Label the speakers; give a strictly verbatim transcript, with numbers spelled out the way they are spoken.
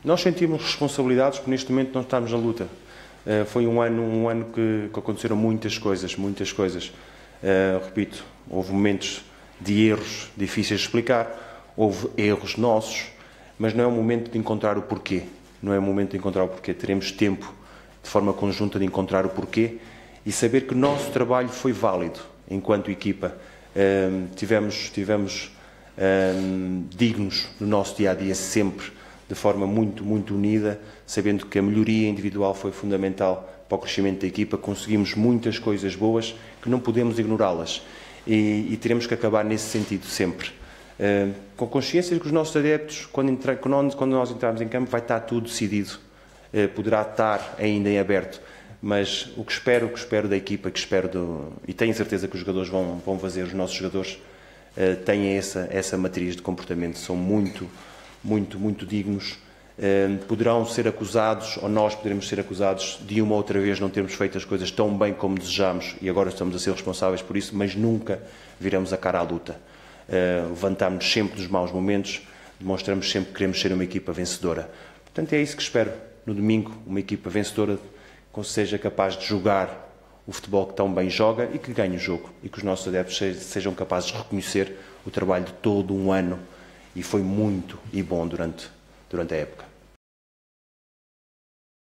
Speaker 1: Nós sentimos responsabilidades porque neste momento não estamos na luta. Uh, foi um ano, um ano que, que aconteceram muitas coisas, muitas coisas. Uh, repito, houve momentos de erros difíceis de explicar, houve erros nossos, mas não é o momento de encontrar o porquê. Não é o momento de encontrar o porquê. Teremos tempo, de forma conjunta, de encontrar o porquê e saber que o nosso trabalho foi válido enquanto equipa. Uh, tivemos, tivemos uh, dignos no nosso dia-a-dia sempre, de forma muito, muito unida, sabendo que a melhoria individual foi fundamental para o crescimento da equipa. Conseguimos muitas coisas boas que não podemos ignorá-las e, e teremos que acabar nesse sentido sempre. Uh, com consciência de que os nossos adeptos, quando, entra, quando nós entrarmos em campo, vai estar tudo decidido, uh, poderá estar ainda em aberto, mas o que espero, o que espero da equipa, que espero do, e tenho certeza que os jogadores vão, vão fazer, os nossos jogadores uh, têm essa, essa matriz de comportamento, são muito, muito, muito dignos, uh, poderão ser acusados, ou nós poderemos ser acusados de uma ou outra vez não termos feito as coisas tão bem como desejamos e agora estamos a ser responsáveis por isso, mas nunca viramos a cara à luta. Uh, levantamos sempre dos maus momentos, demonstramos sempre que queremos ser uma equipa vencedora. Portanto, é isso que espero no domingo, uma equipa vencedora que seja capaz de jogar o futebol que tão bem joga e que ganhe o jogo e que os nossos adeptos sejam capazes de reconhecer o trabalho de todo um ano e foi muito e bom durante, durante a época.